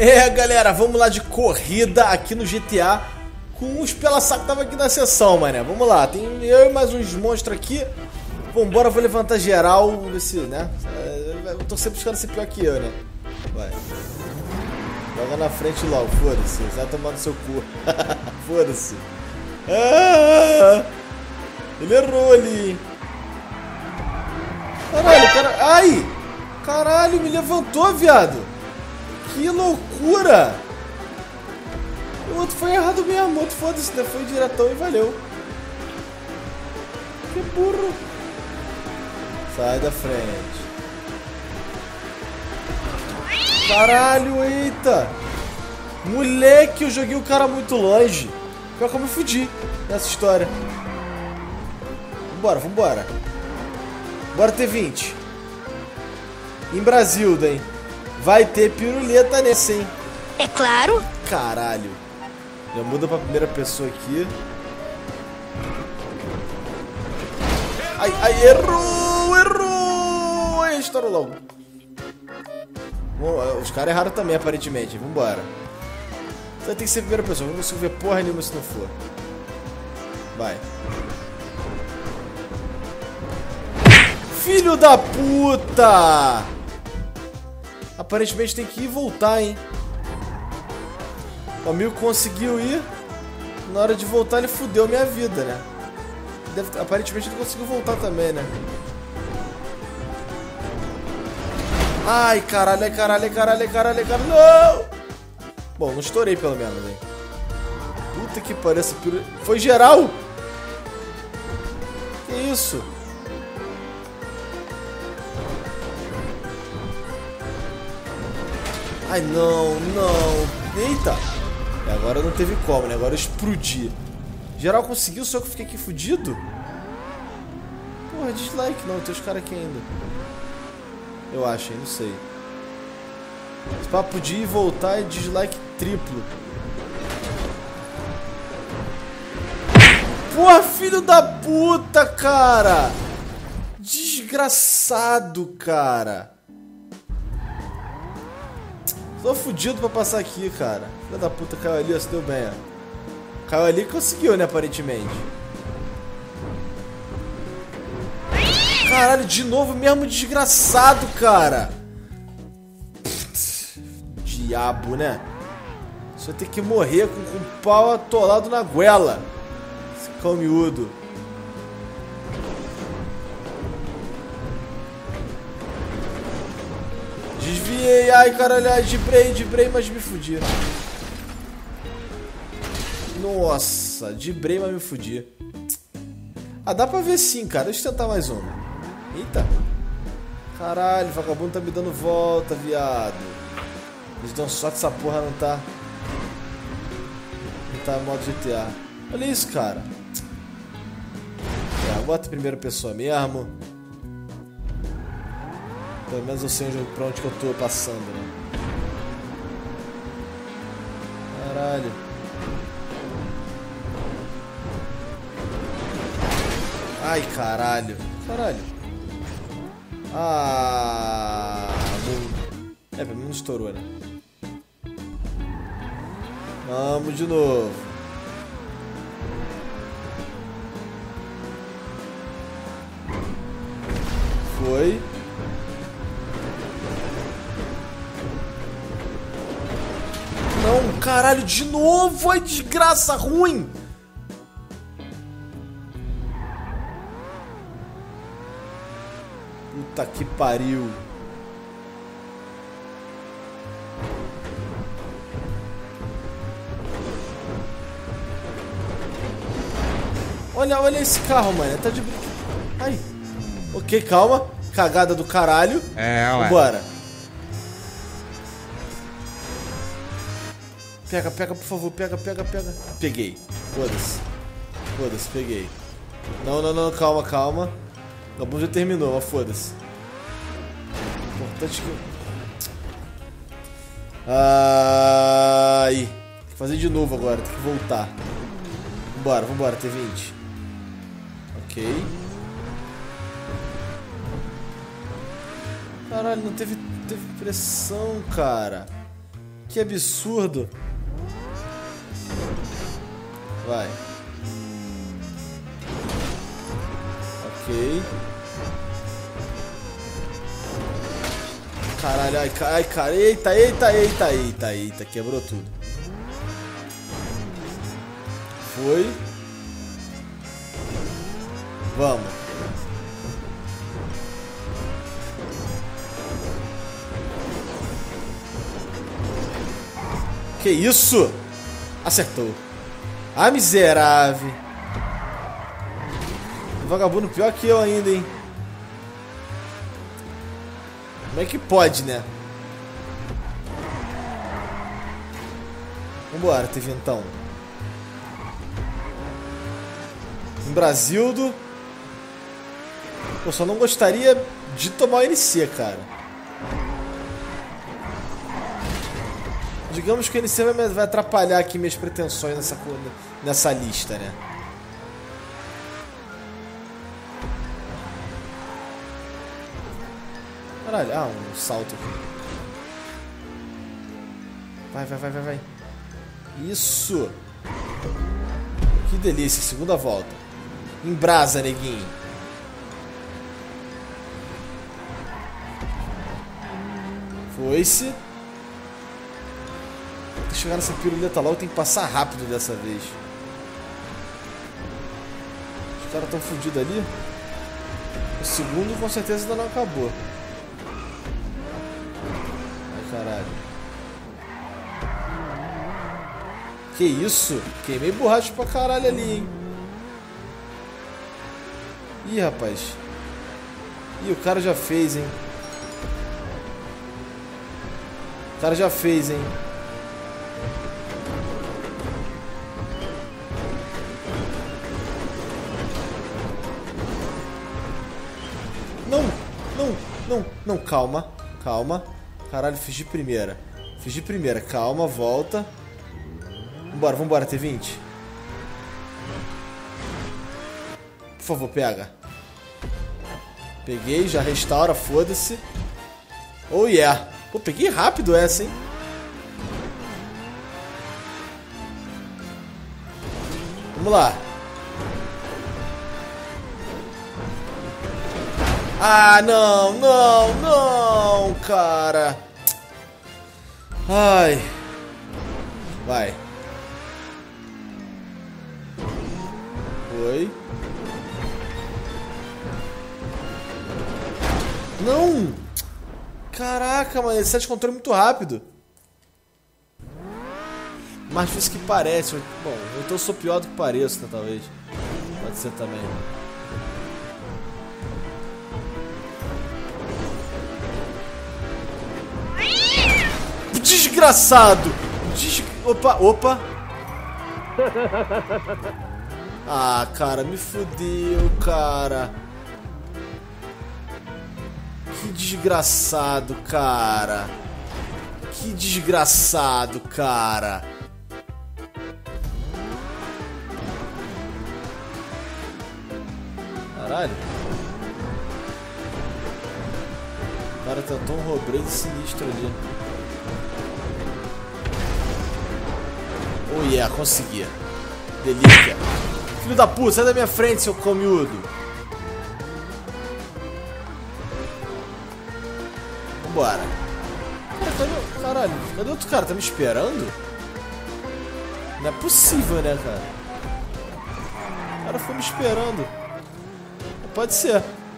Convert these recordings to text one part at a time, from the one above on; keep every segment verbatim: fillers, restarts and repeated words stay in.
É, galera, vamos lá de corrida aqui no G T A com os pela-saco que tava aqui na sessão, mané. Vamos lá, tem eu e mais uns monstros aqui. Vambora, vou levantar geral, ver se, né? Eu tô sempre buscando ser pior que eu, né? Vai. Joga na frente logo, foda-se. Vai tomar no seu cu. Foda-se. Ah, ele errou ali. Caralho, cara... Ai! Caralho, me levantou, viado. Que loucura! O outro foi errado mesmo, o outro foda-se, né? Foi diretão e valeu. Que burro! Sai da frente. Caralho, eita! Moleque, eu joguei o cara muito longe. Pior que eu me fudi nessa história. Vambora, vambora. Bora T vinte. Em Brasil, hein? Vai ter piruleta nesse, hein? É claro. Caralho. Já muda pra primeira pessoa aqui. Ai, ai, errou, errou. Ai, estourou logo. Bom, os caras erraram também, aparentemente. Vambora. Você vai ter que ser a primeira pessoa. Eu não consigo ver porra nenhuma se não for. Vai. Filho da puta! Aparentemente tem que ir e voltar, hein? O amigo conseguiu ir. Na hora de voltar ele fudeu minha vida, né? Deve... Aparentemente ele conseguiu voltar também, né? Ai, caralho, ai, caralho, ai, caralho, ai, caralho, ai, caralho, não! Bom, não estourei pelo menos, hein? Puta que pariu, essa piru... Foi geral? Que isso? Ai, não, não. Eita. E agora não teve como, né? Agora eu explodi. Geral conseguiu, só que eu fiquei aqui fudido? Porra, dislike. Não, tem os caras aqui ainda. Eu acho, hein? Não sei. Esse papo de ir e voltar é dislike triplo. Porra, filho da puta, cara. Desgraçado, cara. Tô fudido pra passar aqui, cara. Filho da puta, caiu ali, ó, se deu bem, ó. Caiu ali e conseguiu, né, aparentemente. Caralho, de novo, mesmo desgraçado, cara. Diabo, né? Só tem que morrer com, com o pau atolado na goela. Esse cão miúdo. Desviei, ai caralho, ai, dibrei, dibrei, mas me fudi. Nossa, dibrei, mas me fudi. Ah, dá pra ver sim, cara. Deixa eu tentar mais uma. Eita. Caralho, o vagabundo tá me dando volta, viado. Eles dão sorte, essa porra não tá... Não tá em modo G T A. Olha isso, cara. É, bota em primeira pessoa mesmo. Pelo menos eu sei onde, pra onde que eu tô passando, né? Caralho. Ai, caralho. Caralho. Ah... Não... É, pelo menos estourou, né? Vamos de novo. Foi. Não, caralho, de novo, ai, desgraça ruim. Puta que pariu. Olha, olha esse carro, mano, tá de brincadeira. Ai. Ok, calma. Cagada do caralho. É, ué. Vambora. Pega, pega, por favor, pega, pega, pega. Peguei. Foda-se. Foda-se, peguei. Não, não, não, calma, calma. O bom já terminou, mas foda-se. Importante que... Ai. Tem que fazer de novo agora, tem que voltar. Vambora, vambora, T vinte. Ok. Caralho, não teve, teve pressão, cara. Que absurdo. Vai. Ok. Caralho, ai, ai, cara. Eita, eita, eita, eita, eita. Quebrou tudo. Foi. Vamos. Que isso? Acertou. Ah, miserável. Vagabundo pior que eu ainda, hein? Como é que pode, né? Vambora, teve então. Em Brasildo. Eu só não gostaria de tomar o N C, cara. Digamos que o N C vai, vai atrapalhar aqui minhas pretensões nessa, nessa lista, né? Caralho, ah, um salto aqui. Vai, vai, vai, vai, vai. Isso! Que delícia, segunda volta. Embrasa, neguinho. Foi-se. Tem que chegar nessa piruleta logo, tem que passar rápido dessa vez. Os caras estão fodidos ali. O segundo com certeza ainda não acabou. Ai, caralho. Que isso? Queimei borracha pra caralho ali, hein? Ih, rapaz. Ih, o cara já fez, hein? O cara já fez, hein? Não, não, não, não, calma, calma. Caralho, fiz de primeira. Fiz de primeira, calma, volta. Vambora, vambora, T vinte. Por favor, pega. Peguei, já restaura, foda-se. Oh yeah. Pô, peguei rápido essa, hein? Vamos lá. Ah, não, não, não, cara. Ai. Vai. Foi. Não! Caraca, mano, esse set de controle é muito rápido. Mais difícil que parece. Bom, então eu sou pior do que pareço, né, talvez. Pode ser também. Desgraçado! Des... Opa, opa! Ah, cara, me fudeu, cara. Que desgraçado, cara. Que desgraçado, cara. Caralho. O cara tentou um roubreio sinistro ali. Oh yeah, consegui. Delícia. Filho da puta, sai da minha frente, seu comiúdo. Vambora. Cara, cadê... Caralho, cadê outro cara? Tá me esperando? Não é possível, né, cara? O cara foi me esperando. Pode ser.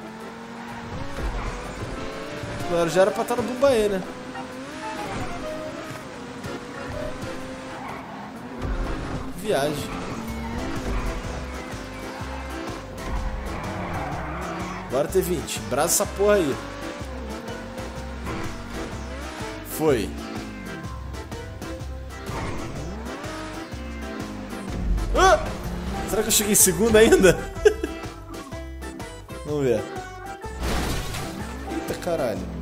Agora já era pra estar no Bumbaê, né? Viagem. Bora T vinte. Braça essa porra aí. Foi. Ah! Será que eu cheguei em segundo ainda? Vamos ver. Eita caralho.